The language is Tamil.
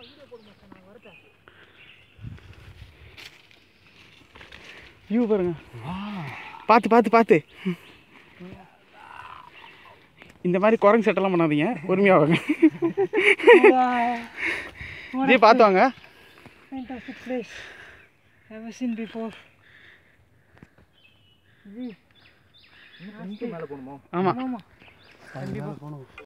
வியூ பாருங்க. பார்த்து பார்த்து பார்த்து. இந்த மாதிரி குரங்கு செட்டெல்லாம் பண்ணாதீங்க, பொறுமையாக வாங்க. இதே பார்த்து வாங்க. Fantastic place. Never seen before. ஆமாம்.